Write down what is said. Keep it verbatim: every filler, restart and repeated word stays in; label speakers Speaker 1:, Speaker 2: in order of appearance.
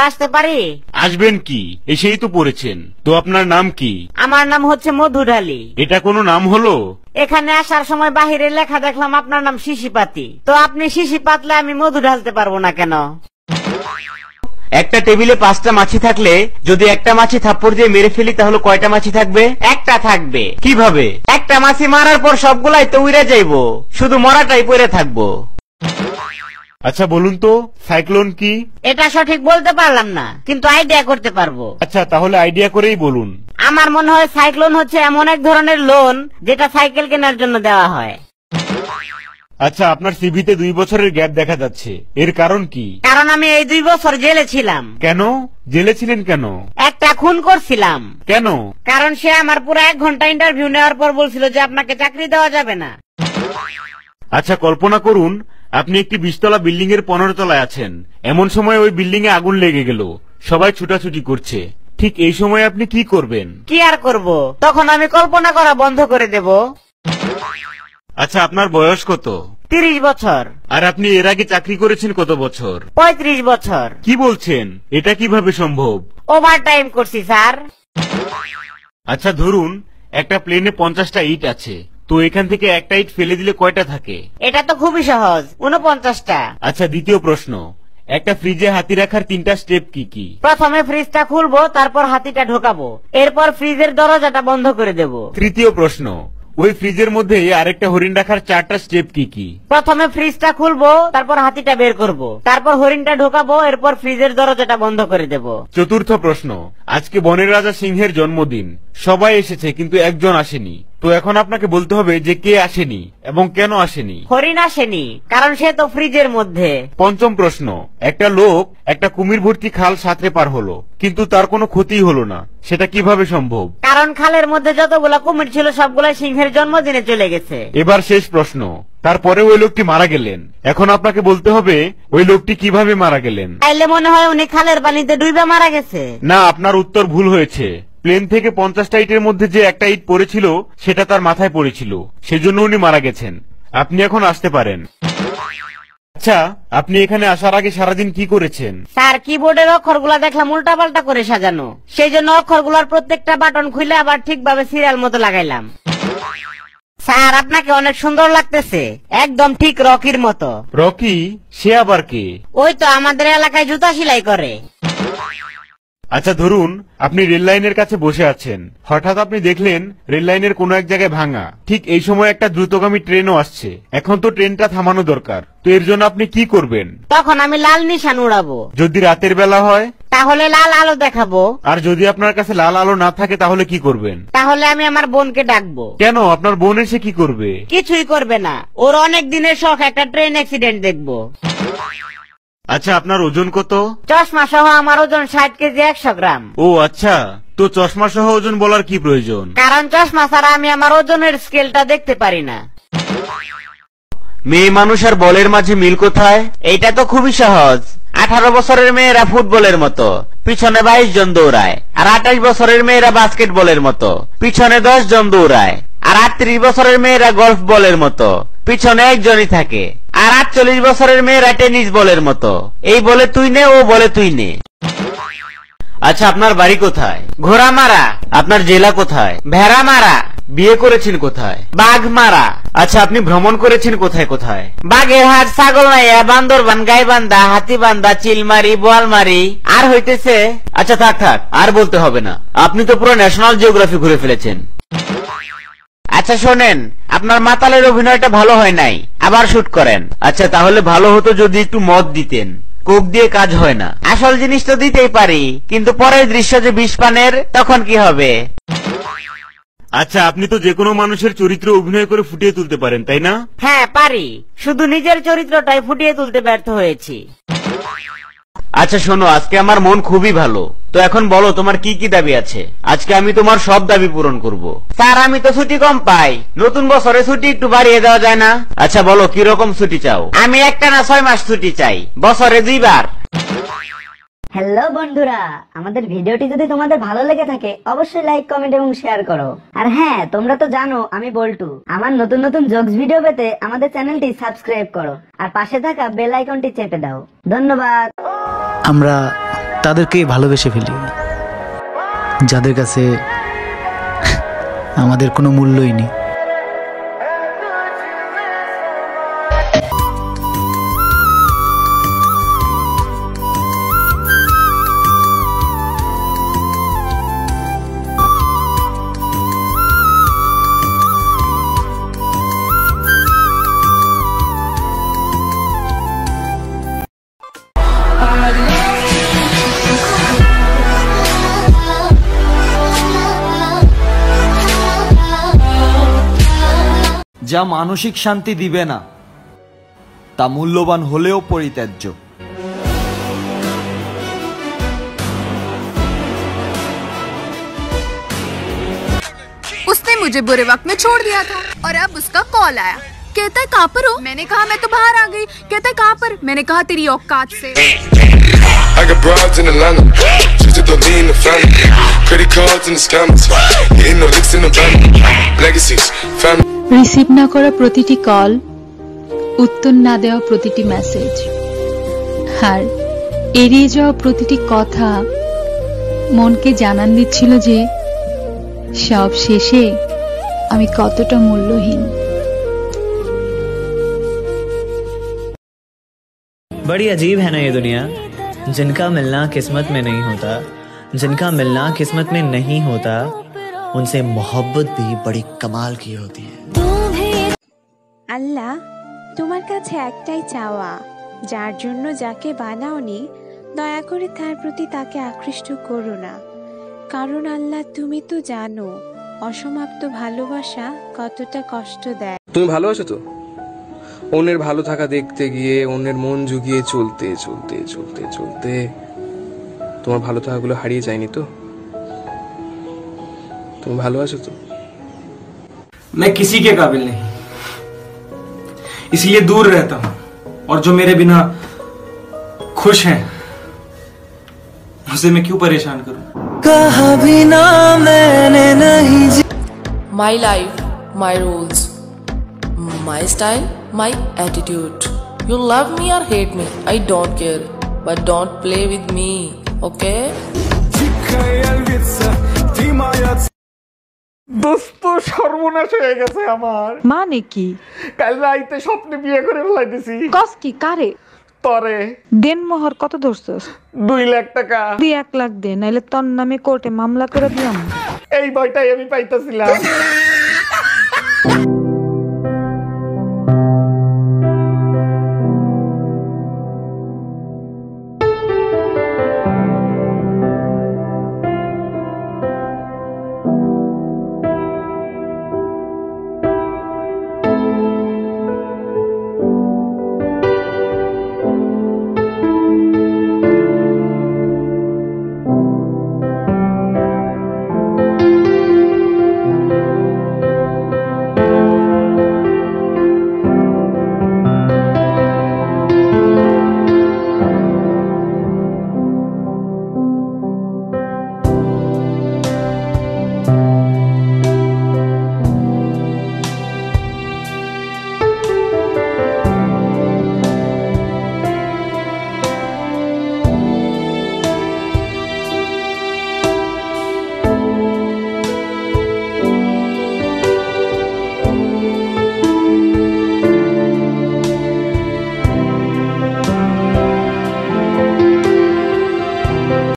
Speaker 1: আসতে পারি?
Speaker 2: আসবেন কি, এসেই তো পড়েছেন। তো আপনার নাম কি?
Speaker 1: আমার নাম হচ্ছে মধু ঢালি।
Speaker 2: এটা কোনো নাম হলো?
Speaker 1: এখানে আসার সময় বাহিরে লেখা দেখলাম আপনার নাম শিশিপাতি। তো আপনি শিশি পাতলে আমি মধু ঢালতে পারবো না কেন?
Speaker 3: একটা টেবিলে পাঁচটা মাছি থাকলে যদি একটা মাছি থাপ্পড় দিয়ে মেরে ফেলি তাহলে কয়টা মাছি থাকবে? একটা থাকবে। কিভাবে? একটা মাছি মারার পর সবগুলাই তো উড়ে যাইবো, শুধু মরাটাই পড়ে থাকবো।
Speaker 2: আচ্ছা বলুন তো, সাইক্লোন কি?
Speaker 1: এটা সঠিক বলতে পারলাম না, কিন্তু আইডিয়া করতে পারবো।
Speaker 2: আচ্ছা তাহলে আইডিয়া করেই বলুন।
Speaker 1: আমার মনে হয় সাইক্লোন হচ্ছে এমন এক ধরনের লোন যেটা সাইকেল কেনার জন্য দেওয়া হয়।
Speaker 2: আচ্ছা, আপনার সিভিতে দুই বছরের গ্যাপ দেখা যাচ্ছে, এর কারণ কি?
Speaker 1: কারণ আমি এই দুই বছর জেলে ছিলাম।
Speaker 2: কেন জেলে ছিলেন? কেন?
Speaker 1: একটা খুন করছিলাম।
Speaker 2: কেন?
Speaker 1: কারণ সে আমার পুরো এক ঘন্টা ইন্টারভিউ নেওয়ার পর বলছিল যে আপনাকে চাকরি দেওয়া যাবে না।
Speaker 2: আচ্ছা কল্পনা করুন, আপনি একটি বিশতলা বিল্ডিং এর পনেরো তলায় আছেন। এমন সময় ওই বিল্ডিং এ আগুন লেগে গেল, সবাই ছুটাছুটি করছে। ঠিক এই সময় আপনি কি করবেন?
Speaker 1: কি আর করব, তখন আমি কল্পনা করা বন্ধ করে দেব।
Speaker 2: আচ্ছা আপনার বয়স কত?
Speaker 1: তিরিশ বছর।
Speaker 2: আর আপনি এর আগে চাকরি করেছেন কত বছর?
Speaker 1: পঁয়ত্রিশ বছর।
Speaker 2: কি বলছেন, এটা কিভাবে সম্ভব?
Speaker 1: ওভার টাইম করছি স্যার।
Speaker 2: আচ্ছা ধরুন একটা প্লেনে পঞ্চাশটা ইট আছে, তো এখান থেকে একটা ইট ফেলে দিলে কয়টা থাকে?
Speaker 1: এটা তো খুবই সহজ, উনপঞ্চাশটা।
Speaker 2: আচ্ছা দ্বিতীয় প্রশ্ন, একটা ফ্রিজে হাতি রাখার তিনটা স্টেপ কি কি?
Speaker 1: প্রথমে ফ্রিজটা খুলবো, তারপর হাতিটা ঢোকাবো, এরপর ফ্রিজের দরজাটা বন্ধ করে দেব।
Speaker 2: তৃতীয় প্রশ্ন, ওই ফ্রিজের মধ্যে আরেকটা হরিণ রাখার চারটা স্টেপ কি কি?
Speaker 1: প্রথমে ফ্রিজটা খুলবো, তারপর হাতিটা বের করব, তারপর হরিণটা ঢোকাবো, এরপর ফ্রিজের দরজাটা বন্ধ করে দেব।
Speaker 2: চতুর্থ প্রশ্ন, আজকে বনের রাজা সিংহের জন্মদিন, সবাই এসেছে কিন্তু একজন আসেনি, তো এখন আপনাকে বলতে হবে যে কে আসেনি এবং কেন আসেনি।
Speaker 1: হরিণ আসেনি, কারণ সে তো ফ্রিজের মধ্যে।
Speaker 2: পঞ্চম প্রশ্ন, একটা লোক একটা কুমির ভর্তি খাল সাঁতরে পার হলো, কিন্তু তার কোনো ক্ষতি হলো না, সেটা কিভাবে সম্ভব?
Speaker 1: কারণ খালের মধ্যে যতগুলা কুমির ছিল সবগুলা সিংহের জন্মদিনে চলে গেছে।
Speaker 2: এবার শেষ প্রশ্ন, তারপরে ওই লোকটি মারা গেলেন, এখন আপনাকে বলতে হবে ওই লোকটি কিভাবে মারা গেলেন।
Speaker 1: তাইলে মনে হয় উনি খালের পানিতে ডুবে মারা গেছে।
Speaker 2: না, আপনার উত্তর ভুল হয়েছে। প্লেন থেকে পঞ্চাশটা ইটের মধ্যে যে একটা ইট পড়েছিল সেটা তার মাথায় পড়েছিল, সেজন্য উনি মারা গেছেন। আপনি এখন আসতে পারেন। আচ্ছা আপনি এখানে আসার আগে সারাদিন কি করেছেন?
Speaker 1: স্যার কিবোর্ডের অক্ষরগুলা দেখলাম উল্টা পাল্টা করে সাজানো, সেই জন্য অক্ষরগুলার প্রত্যেকটা বাটন খুলে আবার ঠিকভাবে সিরিয়াল মতো লাগাইলাম। স্যার আপনাকে অনেক সুন্দর লাগতেছে, একদম ঠিক রকির মতো।
Speaker 2: রকি? সে আবার কে?
Speaker 1: ওই তো আমাদের এলাকায় জুতা সেলাই করে।
Speaker 2: আচ্ছা ধরুন আপনি রেল লাইনের কাছে বসে আছেন, হঠাৎ আপনি দেখলেন রেল লাইনের কোনো এক জায়গায় ভাঙা, ঠিক এই সময় একটা দ্রুতগামী ট্রেনও আসছে, এখন তো ট্রেনটা থামানো দরকার, তো এর জন্য আপনি কি করবেন?
Speaker 1: তখন আমি লাল নিশান উড়াবো।
Speaker 2: যদি রাতের বেলা হয়?
Speaker 1: তাহলে লাল আলো দেখাবো।
Speaker 2: আর যদি আপনার কাছে লাল আলো না থাকে তাহলে কি করবেন?
Speaker 1: তাহলে আমি আমার বোনকে ডাকবো।
Speaker 2: কেন, আপনার বোন এসে কি করবে?
Speaker 1: কিছুই করবে না, ওর অনেক দিনের শখ একটা ট্রেন অ্যাক্সিডেন্ট দেখবো।
Speaker 2: আচ্ছা আপনার ওজন কত?
Speaker 1: চশমা সহ আমার ওজন ষাট কেজি একশো গ্রাম।
Speaker 2: ও আচ্ছা, তো চশমা সহ ওজন বলার কি প্রয়োজন?
Speaker 1: কারণ চশমা ছাড়া আমি আমার ওজনের স্কেলটা দেখতে পারি না।
Speaker 3: মেয়ে মানুষ আর বলের মাঝে মিল কোথায়? এইটা তো খুবই সহজ। আঠারো বছরের মেয়েরা ফুটবলের মতো, পিছনে বাইশ জন দৌড়ায়, আর আঠাশ বছরের মেয়েরা বাস্কেটবলের মতো, পিছনে দশ জন দৌড়ায়, আর আটত্রিশ বছরের মেয়েরা গল্ফ বলের মতো, পিছনে একজনই থাকে, আর আটচল্লিশ বছরের মেয়েরা টেনিস বলের মতো। এই বলে তুই নে, ও বলে তুই নে। আচ্ছা আপনার বাড়ি কোথায়?
Speaker 1: ঘোড়ামারা।
Speaker 3: আপনার জেলা কোথায়?
Speaker 1: ভেড়ামারা।
Speaker 3: বিয়ে করেছেন কোথায়?
Speaker 1: বাঘমারা।
Speaker 3: আচ্ছা আপনি ভ্রমণ করেছেন কোথায় কোথায়?
Speaker 1: বাগেরহাট, ছাগলনাইয়া, বান্দরবান, গাইবান্ধা, হাতিবান্ধা, চিলমারি, বোয়ালমারি, আর হইতেছে।
Speaker 3: আচ্ছা থাক থাক, আর বলতে হবে না, আপনি তো পুরো ন্যাশনাল জিওগ্রাফি ঘুরে ফেলেছেন।
Speaker 1: আচ্ছা শোনেন, আপনার মাতালের অভিনয়টা ভালো হয় নাই, আবার শুট করেন।
Speaker 3: আচ্ছা তাহলে ভালো হতো যদি একটু মদ দিতেন, কোক দিয়ে কাজ হয় না।
Speaker 1: আসল জিনিস তো দিতেই পারি, কিন্তু পরের দৃশ্য যে বিষ পানের, তখন কি হবে?
Speaker 2: আচ্ছা আপনি তো যে কোনো মানুষের চরিত্র অভিনয় করে ফুটিয়ে তুলতে পারেন, তাই না?
Speaker 1: হ্যাঁ পারি, শুধু নিজের চরিত্রটাই ফুটিয়ে তুলতে ব্যর্থ হয়েছি।
Speaker 3: আচ্ছা শোনো, আজকে আমার মন খুবই ভালো, তো এখন বলো তোমার কি কি দাবি আছে? আজকে আমি তোমার সব দাবি পূরণ করব।
Speaker 1: স্যার আমি তো ছুটি কম পাই, নতুন বছরে ছুটি একটু বাড়িয়ে দেওয়া যায় না?
Speaker 3: আচ্ছা বলো কি রকম ছুটি চাও?
Speaker 1: আমি একটা না ছয় মাস ছুটি চাই, বছরে দুইবার।
Speaker 4: হ্যালো বন্ধুরা, আমাদের ভিডিওটি যদি তোমাদের ভালো লেগে থাকে অবশ্যই লাইক, কমেন্ট এবং শেয়ার করো। আর হ্যাঁ, তোমরা তো জানো আমি বল্টু। আমার নতুন নতুন জোকস ভিডিও পেতে আমাদের চ্যানেলটি সাবস্ক্রাইব করো আর পাশে থাকা বেল আইকনটি চেপে দাও। ধন্যবাদ।
Speaker 5: আমরা তাদেরকেই ভালোবেসে ফেলি, যাদের কাছে আমাদের কোনো মূল্যই নেই।
Speaker 6: যা মানসিক শান্তি দিবে না তা মূল্যবান হলেও পরিত্যাজ্য।
Speaker 7: उसने मुझे बुरे वक्त में छोड़ दिया था और अब उसका कॉल आया, कहता है कहाँ पर हो? मैंने कहा मैं तो बाहर आ गई। कहता है कहाँ पर? मैंने कहा तेरी औकात से।
Speaker 8: I got broads in Atlanta, just to throw me in the family. Credit cards and the scammers, hitting no licks in the van. Legacies, family.
Speaker 9: Receive না করা প্রতিটি কল, উত্তর না দেওয়া প্রতিটি মেসেজ, আর এড়িয়ে যাওয়া প্রতিটি কথা মনকে জানান দিচ্ছিল যে সব শেষে আমি কতটা মূল্যহীন।
Speaker 10: बड़ी अजीब है ना ये दुनिया, जिनका मिलना किस्मत में नहीं होता, जिनका मिलना किस्मत में नहीं होता, उनसे मोहब्बत भी बड़ी कमाल की होती है।
Speaker 11: আল্লাহ, তোমার কাছে একটাই চাওয়া, যার জন্য যাকে বানাওনি দয়া করে তার প্রতি তাকে আকৃষ্ট করো না, কারণ আল্লাহ তুমি তো জানো অসমাপ্ত ভালোবাসা কতটা কষ্ট দেয়।
Speaker 12: তুমি ভালোবাসো তো? অন্যের ভালো থাকা দেখতে গিয়ে অন্যের মন জুগিয়ে চলতে চলতে চলতে চলতে তোমার ভালো থাকাগুলো হারিয়ে যায়নি তো? তুমি ভালোবাসো তো?
Speaker 13: मैं किसी के काबिल नहीं, इसलिए दूर रहता हूं, और जो मेरे बिना खुश हैं उसे मैं क्यों परेशान करूं?
Speaker 14: कहा भी ना मैंने नहीं।
Speaker 15: My life, my rules, my style, my attitude. You love me or hate me, I don't care, but don't play with me, okay?
Speaker 2: দোস্ত সর্বনাশ হয়ে গেছে আমার।
Speaker 16: মানে কি?
Speaker 2: কাল রাইতে স্বপ্নে বিয়ে করে ফেলাইতেছি।
Speaker 16: কস কি? কারে?
Speaker 2: তরে।
Speaker 16: দেন মোহর কত ধরছস?
Speaker 2: দুই লাখ টাকা।
Speaker 16: দুই এক লাখ দে, নাইলে তোর নামে কোর্টে মামলা করে দিলাম।
Speaker 2: এই ভয়টাই আমি পাইতেছিলাম।